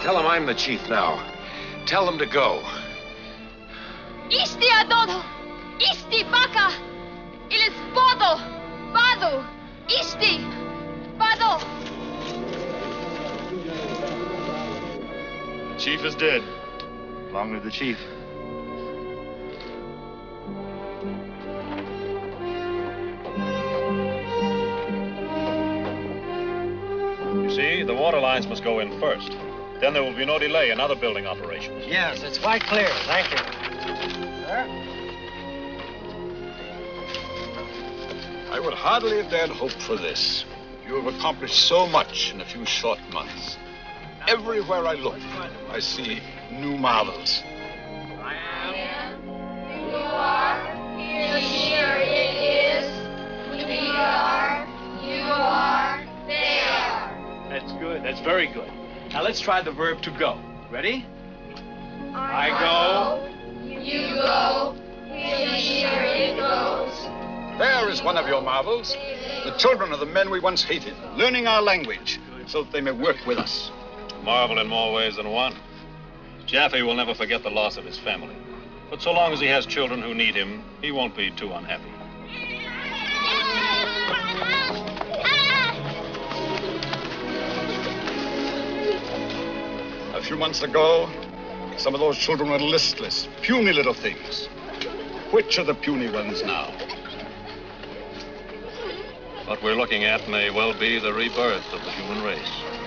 Tell him I'm the chief now. Tell him to go. Isti adodo! Isti baka! Il is bodo! Bado! Isti! Bado! The chief is dead. Long live the chief. You see, the water lines must go in first. Then there will be no delay in other building operations. Yes, it's quite clear. Thank you. Sir? I would hardly have dared hope for this. You have accomplished so much in a few short months. Everywhere I look, I see new marvels. I am. You are. Here it is. We are. You are. They are. That's good. That's very good. Now let's try the verb to go. Ready? I go. You go. Here it goes. There is one of your marvels. The children of the men we once hated, learning our language so that they may work with us. Marvel in more ways than one. Jaffe will never forget the loss of his family. But so long as he has children who need him, he won't be too unhappy. A few months ago, some of those children were listless, puny little things. Which are the puny ones now? What we're looking at may well be the rebirth of the human race.